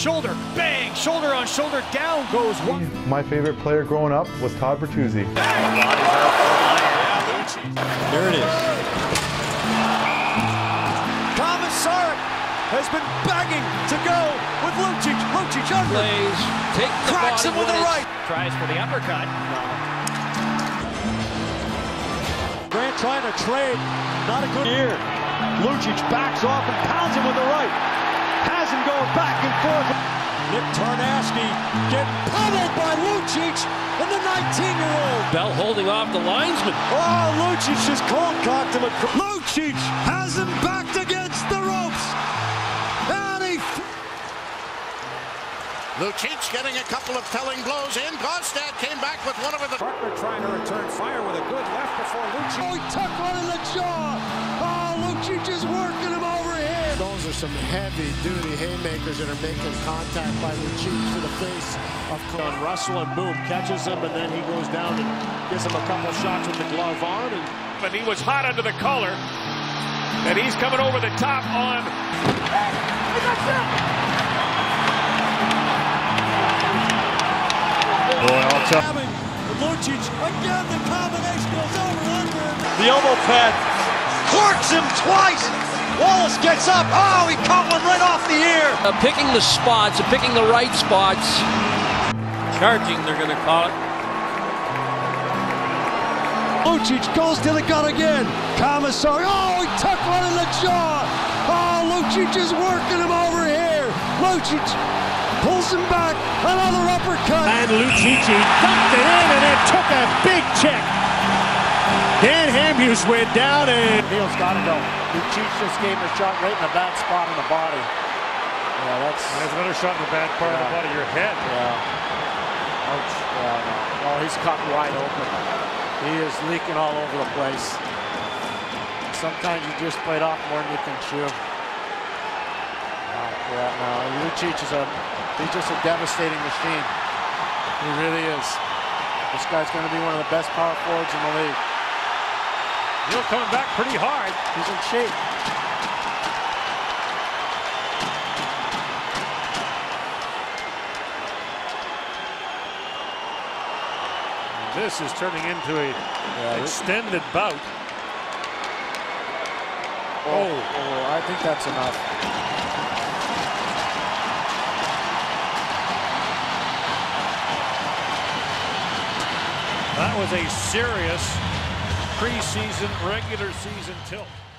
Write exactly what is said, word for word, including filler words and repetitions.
shoulder, bang, shoulder on shoulder, down goes one. My favorite player growing up was Todd Bertuzzi. There it is. Komisarek has been begging to go with Lucic. Lucic under. Plays, take the cracks him with the right. Tries for the uppercut. Grant trying to trade. Not a good year. Lucic backs off and pounds him with the right. Has him going back and forth. Nick Tarnasky getting pummeled by Lucic and the nineteen-year-old. Bell holding off the linesman. Oh, Lucic just cold cocked him. Lucic has him backed against the ropes. And he... Lucic getting a couple of telling blows in. Gaustad came back with one over the... Partner trying to return fire with a good left before Lucic. Oh, he took one in the jaw. Oh, Lucic is working him over here. Those are some heavy-duty haymakers that are making contact by Lucic to the face of On Russell, and boom, catches him, and then he goes down and gives him a couple shots with the glove on. And But he was hot under the collar, and he's coming over the top on... Boy, I'll tell you. Lucic, again, the combination goes over under. The elbow pad corks him twice. Wallace gets up. Oh, he caught one right off the ear. Uh, picking the spots, uh, picking the right spots. Charging, they're going to call it. Lucic goes to the gun again. Komisarek. Oh, he took one in the jaw. Oh, Lucic is working him over here. Lucic pulls him back. Another uppercut. And Lucic dumped it in and then took a big check. Dan Hamhuis went down and... Neil's got to go. Lucic just gave him a shot right in the bad spot in the body. Yeah, that's... There's another shot in the bad part yeah. of the body, your head. Yeah. Ouch. Yeah, no. Well, he's cut wide open. He is leaking all over the place. Sometimes you just bite off more than you can chew. Wow, yeah, no, Lucic is a... He's just a devastating machine. He really is. This guy's going to be one of the best power forwards in the league. Neil coming back pretty hard. He's in shape. This is turning into a Yeah, extended bout. Oh, oh, I think that's enough. That was a serious preseason, regular season tilt.